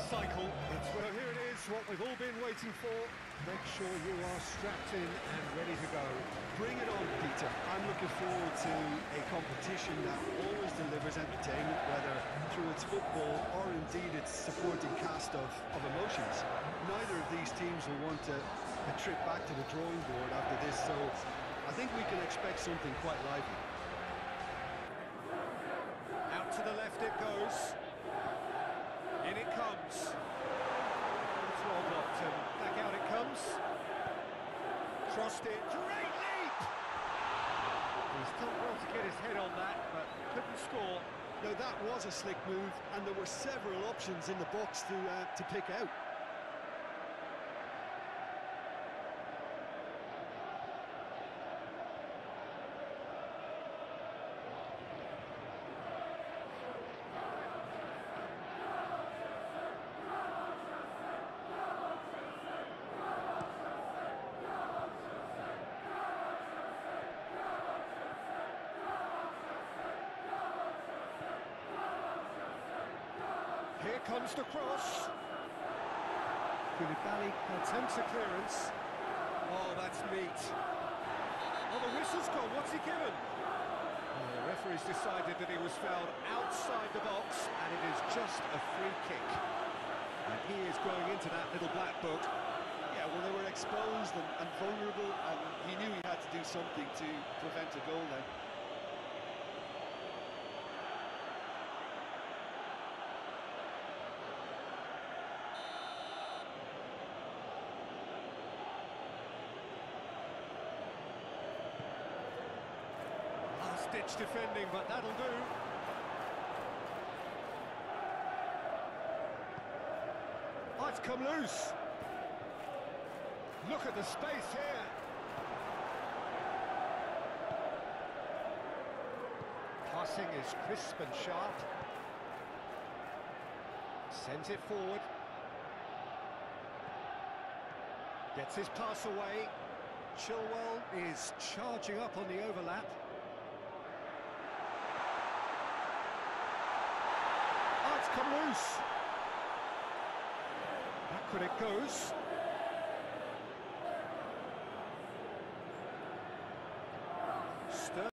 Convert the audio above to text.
cycle. Well, here it is, what we've all been waiting for. Make sure you are strapped in and ready to go. Bring it on, Peter. I'm looking forward to a competition that always delivers entertainment, whether through its football or indeed its supporting cast of emotions. Neither of these teams will want a trip back to the drawing board after this, so I think we can expect something quite lively. Out to the left it goes. In it comes. It's well blocked and back out it comes. Crossed it. Great leap! He's done well to get his head on that, but couldn't score. Now that was a slick move, and there were several options in the box to pick out. Here comes the cross. Koulibaly attempts a clearance. Oh, that's neat. Oh, the whistle's gone. What's he given? Oh, the referee's decided that he was fouled outside the box, and it is just a free kick. And he is going into that little black book. Yeah, well, they were exposed and vulnerable, and he knew he had to do something to prevent a goal then. Ditch defending, but that'll do. Oh, it's come loose. Look at the space here. Passing is crisp and sharp. Sends it forward. Gets his pass away. Chilwell is charging up on the overlap. Come loose. Backward it goes.